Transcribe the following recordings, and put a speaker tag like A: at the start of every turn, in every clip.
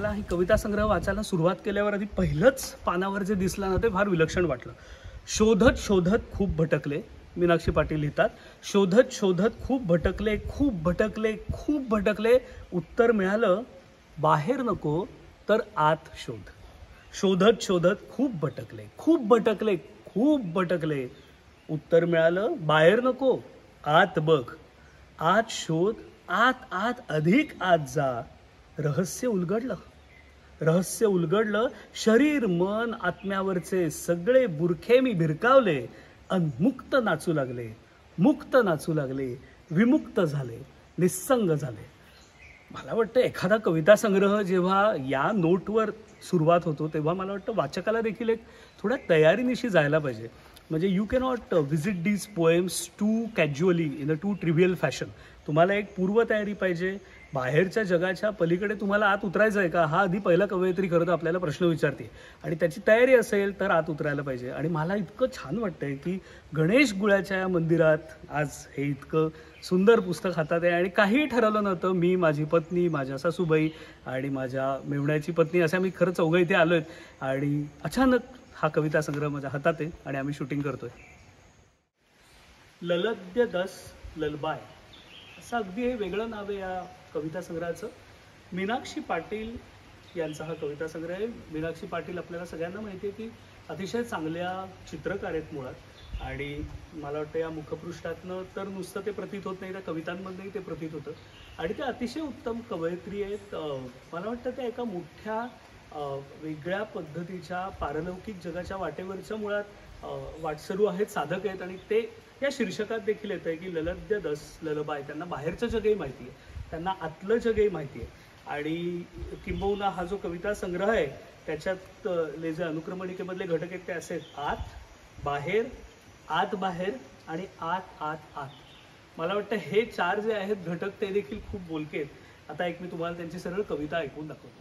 A: मला ही कविता संग्रह वाचायला सुरुवात केल्यावर आधी पहिलंच पानावर जे दिसलं ना ते फार विलक्षण वाटलं. शोधत शोधत खूप भटकले, मीनाक्षी पाटील लिहितात. शोधत शोधत खूप भटकले, खूप भटकले, खूप भटकले, उत्तर मिळालं बाहेर नको तर आत शोध. शोधत शोधत खूप भटकले, खूप भटकले, खूप भटकले, उत्तर मिळालं बाहेर नको आत बघ. आत शोध, आत आत अधिक आत जा. रहस्य उलगडलं, रहस्य उलगडलं. शरीर मन आत्म्यावरचे सगळे बुरखे मी भिरकावले अन मुक्त नाचू लागले, मुक्त नाचू लागले, विमुक्त झाले, निस्संग झाले. मला वाटतं एखादा कविता संग्रह जेव्हा या नोटवर सुरुवात होतो तेव्हा मला वाटतं वाचकाला देखील एक थोड्या तयारीनिशी जायला पाहिजे. म्हणजे you cannot visit these poems too casually in a too trivial fashion. तुम्हाला एक पूर्वतयारी पाहिजे. बाहेरच्या जगाच्या पलीकडे तुम्हाला आत उतरायचं आहे का, हा आधी पहिला कवयित्री खरं तर आपल्याला प्रश्न विचारते. आणि त्याची तयारी असेल तर आत उतरायला पाहिजे. आणि मला इतकं छान वाटतंय की गणेश गुळ्याच्या या मंदिरात आज हे इतकं सुंदर पुस्तक हातात आहे. आणि काहीही ठरवलं नव्हतं, मी, माझी पत्नी, माझ्या सासूबाई आणि माझ्या मेवण्याची पत्नी अशा मी खरं चौघं इथे आलो आहेत. आणि अचानक हा कविता संग्रह माझ्या हातात आहे आणि आम्ही शूटिंग करतोय. ललद्य दस ललबाय असं अगदी हे वेगळं नाव आहे या कविता संग्रहाचं. मीनाक्षी पाटील यांचा हा कविता संग्रह आहे. मीनाक्षी पाटील आपल्याला सगळ्यांना माहिती आहे की अतिशय चांगल्या चित्रकार आहेत मुळात. आणि मला वाटतं या मुखपृष्ठातनं तर नुसतं ते प्रतीत होत नाही, त्या कवितांमध्येही ते प्रतीत होतं. आणि ते अतिशय उत्तम कवयित्री आहेत. मला वाटतं त्या एका मोठ्या वेगळ्या पद्धतीच्या पारलौकिक जगाच्या वाटेवरच्या मुळात वाटसरू आहेत, साधक आहेत. आणि ते या शीर्षकात देखील येतं आहे की ललद्य दस ललबाय. त्यांना बाहेरचं जगही माहिती आहे, त्यांना आतलं जगही माहिती आहे. आणि किंबहुना हा जो कविता संग्रह आहे त्याच्यात जे अनुक्रमणिकेमधले घटक आहेत ते असे आत बाहेर, आत बाहेर आणि आत आत आत. मला वाटतं हे चार जे आहेत घटक ते देखील खूप बोलके आहेत. आता एक मी तुम्हाला त्यांची सरळ कविता ऐकून दाखवतो.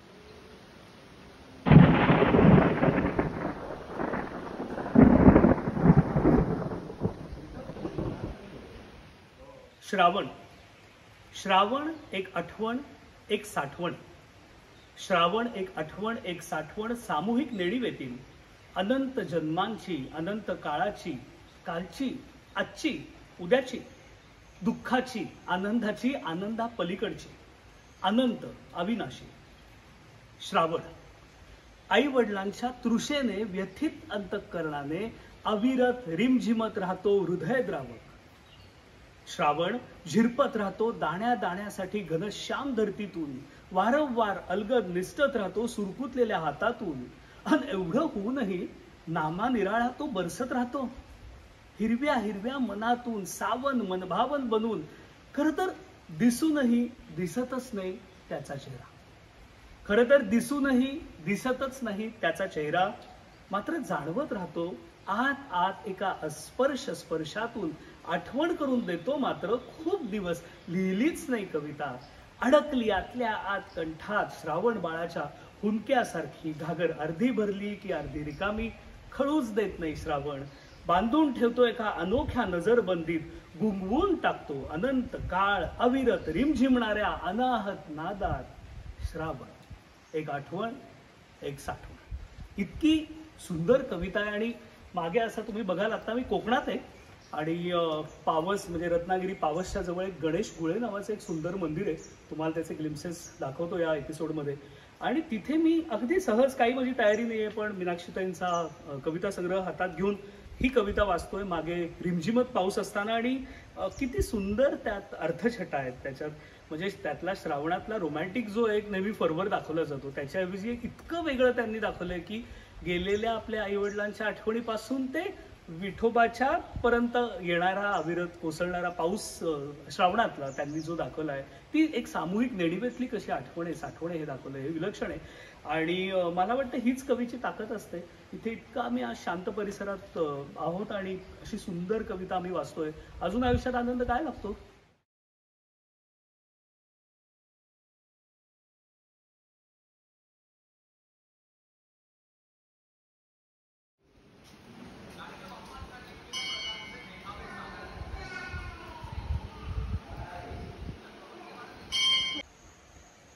A: श्रावण. श्रावण एक आठवण, एक साठवण. श्रावण एक आठवण, एक साठवण, सामूहिक नेणीवेतील अनंत जन्मांची, अनंत काळाची, कालची, आजची, उद्याची, दुःखाची, आनंदाची, आनंदा पलीकडची, अनंत अविनाशी. श्रावण आई वडिलांच्या तृषेने व्यथित अंतःकरणाने अविरत रिमझिमत राहतो हृदय द्रावक. श्रावण झिरपत राहतो दाण्या दाण्यासाठी घनश्याम धरतीतून, वारंवार अलगद निसटत राहतो सुरकुतलेल्या हातातून. अन एवढं होऊनही नामा निराळा तो बरसत राहतो हिरव्या हिरव्या मनातून, सावन मनभावन बनून. खरं तर दिसूनही दिसतच नाही त्याचा चेहरा. खरं तर दिसूनही दिसतच नाही त्याचा चेहरा. मात्र जाणवत राहतो आत आत एका अस्पर्श स्पर्शातून. आठवण करून देतो मात्र खूप दिवस लिहिलीच नाही कविता. अडकली आतल्या आत कंठात श्रावण बाळाच्या हुंक्यासारखी. घागर अर्धी भरली की अर्धी रिकामी, खळूच देत नाही श्रावण. बांधून ठेवतो एका अनोख्या नजरबंदीत, गुंगवून टाकतो अनंत काळ अविरत रिमझिमणाऱ्या अनाहत नादात. श्रावण एक आठवण, एक साठवण. इतकी सुंदर कविता आहे. आणि मागे असं तुम्ही बघाल, आता मी कोकणात आहे आणि पावस म्हणजे रत्नागिरी पावसच्या जवळ एक गणेश गुळे नावाचं एक सुंदर मंदिर आहे. तुम्हाला त्याचे ग्लिम्सेस दाखवतो या एपिसोडमध्ये. आणि तिथे मी अगदी सहज, काही माझी तयारी नाही आहे, पण मीनाक्षीताईंचा कविता संग्रह हातात घेऊन ही कविता वाचतोय. मागे रिमझिमत पाऊस असताना. आणि किती सुंदर त्यात अर्थछटा आहेत त्याच्यात. म्हणजे त्यातला श्रावणातला रोमॅन्टिक जो एक नेहमी फर्वर दाखवला जातो त्याच्याऐवजी एक इतकं वेगळं त्यांनी दाखवलंय की गेलेल्या आपल्या आईवडिलांच्या आठवणीपासून ते विठोबाच्या पर्यंत येणारा अविरत कोसळणारा पाऊस श्रावणातला त्यांनी जो दाखवला आहे, ती एक सामूहिक नेणीवेतली कशी आठवण आहे साठवण हे दाखवलं हे विलक्षण आहे. आणि मला वाटतं हीच कवीची ताकद असते. इथे इतकं आम्ही आज शांत परिसरात आहोत आणि अशी सुंदर कविता आम्ही वाचतोय. अजून आयुष्यात आनंद काय लागतो.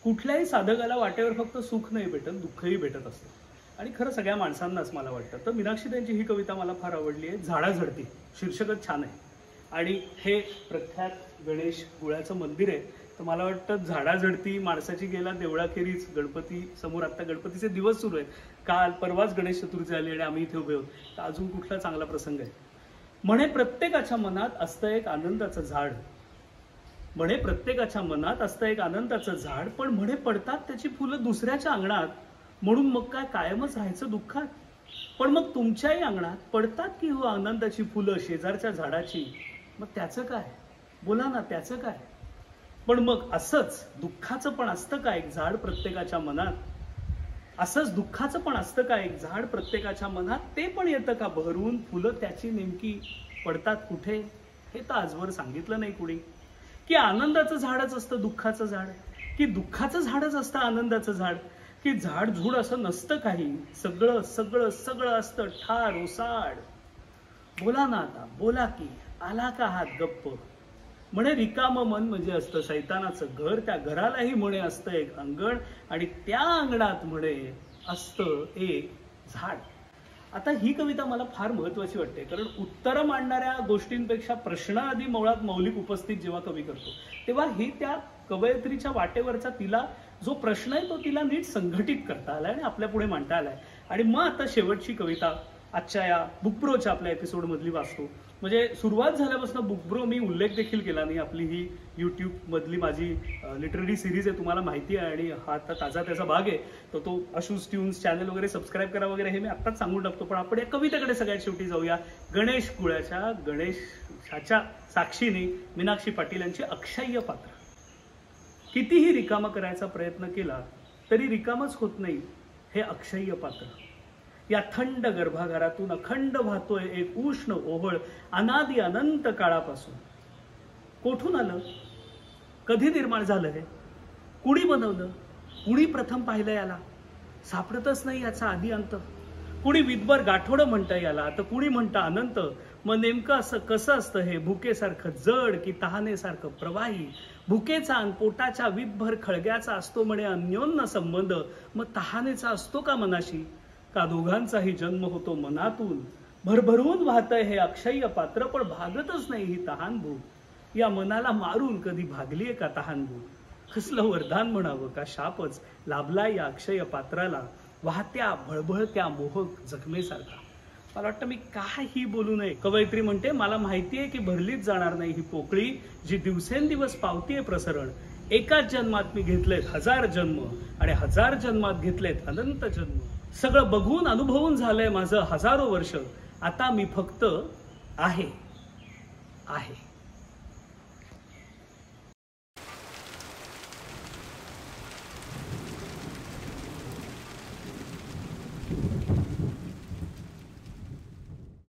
A: कुठल्याही साधकाला वाटेवर फक्त सुख नाही भेटत, दुःखही भेटत असतं. आणि खरं सगळ्या माणसांनाच मला वाटतं. तर मीनाक्षी त्यांची ही कविता मला फार आवडली आहे. झाडाझडती शीर्षकच छान आहे. आणि हे प्रख्यात गणेश गुळ्याचं मंदिर आहे. तर मला वाटतं झाडाझडती माणसाची गेला देवळाखेरीज गणपती समोर. आता गणपतीचे दिवस सुरू आहेत. काल परवाच गणेश चतुर्थी आली आणि आम्ही इथे उभे आहोत. तर अजून कुठला चांगला प्रसंग आहे. म्हणे प्रत्येकाच्या मनात असतं एक आनंदाचं झाड. म्हणे प्रत्येकाच्या मनात असतं एक आनंदाचं झाड. पण म्हणे पडतात त्याची फुलं दुसऱ्याच्या अंगणात. म्हणून मग काय कायमच राहायचं दुःखात. पण मग तुमच्याही अंगणात पडतात की हो आनंदाची फुलं शेजारच्या झाडाची. मग त्याचं काय? बोला ना, त्याचं काय? पण मग असंच दुःखाचं पण असतं का एक झाड प्रत्येकाच्या मनात? असंच दुःखाचं पण असतं का एक झाड प्रत्येकाच्या मनात? ते पण येतं का बहरून? फुलं त्याची नेमकी पडतात कुठे? हे तर आजवर सांगितलं नाही कुणी. की आनंदाचं झाडच असतं दुःखाचं झाड, की दुःखाचं झाडच असतं आनंदाचं झाड, की झाड झुड असं नसतं काही. सगळं सगळं सगळं असतं ठार ओसाड. बोला ना आता, बोला की, आला का हात गप्प? म्हणे रिकाम मन म्हणजे असतं सैतानाचं घर. त्या घरालाही म्हणे असतं एक अंगण. आणि त्या अंगणात म्हणे असतं एक झाड. आता ही कविता मला फार महत्वाची वाटते. कारण उत्तर मांडणाऱ्या गोष्टींपेक्षा प्रश्न आधी मुळात मौलिक उपस्थित जेव्हा कवी करतो, तेव्हा ही त्या कवयित्रीच्या वाटेवरचा तिला जो प्रश्न आहे तो तिला नीट संघटित करता आलाय आणि आपल्या पुढे मांडता आलाय. आणि मग आता शेवटची कविता आजच्या या बुकब्रोच्या आपल्या एपिसोड मधली वाचतो. म्हणजे सुरुवात झाल्यापासून बुकब्रो मी उल्लेख देखील केला नाही. आपली ही युट्यूब मधली माझी लिटररी सिरीज आहे, तुम्हाला माहिती आहे. आणि हा आता ताजा त्याचा भाग आहे. तर तो अशूज ट्यून्स चॅनल वगैरे सबस्क्राईब करा वगैरे हे मी आत्ताच सांगून टाकतो. पण आपण या कवितेकडे सगळ्यात शेवटी जाऊया. गणेश गुळ्याच्या गणेशाच्या साक्षीने मीनाक्षी पाटील यांची अक्षय्य पात्र. कितीही रिकामा करायचा प्रयत्न केला तरी रिकामच होत नाही हे अक्षय्य पात्र. या थंड गर्भागारातून अखंड वाहतोय एक उष्ण ओहळ अनादी अनंत काळापासून. कोठून आलं? कधी निर्माण झालं? हे कुणी बनवलं? कुणी प्रथम पाहिलं याला? सापडतच नाही याचा आधी अंत. कुणी विदभर गाठोडं म्हणतं याला, तर कुणी म्हणतं अनंत. मग नेमकं असं कसं असतं हे? भुकेसारखं जड की तहानेसारखं प्रवाही? भुकेचा आणि पोटाच्या विदभर खळग्याचा असतो म्हणे अन्योन्य संबंध. मग तहानेचा असतो का मनाशी? का दोघांचाही जन्म होतो मनातून? भरभरून वाहतंय हे अक्षय्य पात्र, पण भागतच नाही ही तहानभूक. या मनाला मारून कधी भागलीये का तहानभूक? कसलं वरदान म्हणावं का शापच लाभलाय या अक्षय पात्राला वाहत्या भळभळत्या मोहक जखमेसारखा. मला वाटतं मी काही बोलू नये. कवयित्री म्हणते, मला माहितीये की भरलीच जाणार नाही ही पोकळी जी दिवसेंदिवस पावतीये प्रसरण. एकाच जन्मात मी घेतलेत 1000 जन्म आणि 1000 जन्मात घेतलेत अनंत जन्म. सगळं बघून अनुभवून झालंय माझं हजारो वर्ष. आता मी फक्त आहे आहे.